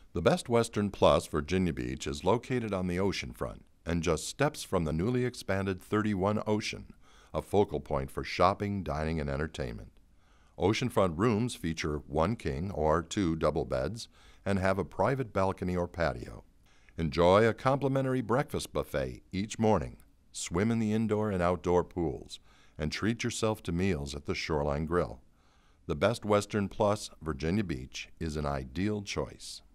The Best Western Plus Virginia Beach is located on the oceanfront and just steps from the newly expanded 31 Ocean, a focal point for shopping, dining, and entertainment. Oceanfront rooms feature 1 king or 2 double beds and have a private balcony or patio. Enjoy a complimentary breakfast buffet each morning, swim in the indoor and outdoor pools, and treat yourself to meals at the Shoreline Grill. The Best Western Plus Virginia Beach is an ideal choice.